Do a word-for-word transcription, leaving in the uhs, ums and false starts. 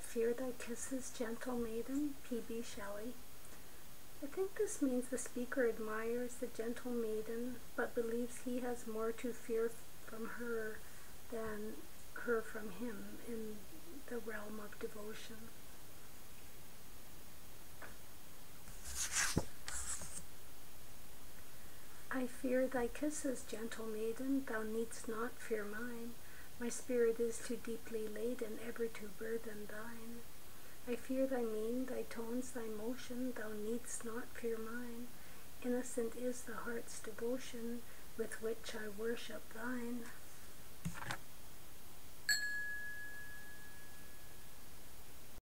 fear thy kisses, gentle maiden. P B Shelley. I think this means the speaker admires the gentle maiden, but believes he has more to fear from her than her from him in the realm of devotion. I fear thy kisses, gentle maiden, thou needst not fear mine. My spirit is too deeply laden, ever to burthen thine. I fear thy mien, thy tones, thy motion, thou needst not fear mine. Innocent is the heart's devotion, with which I worship thine.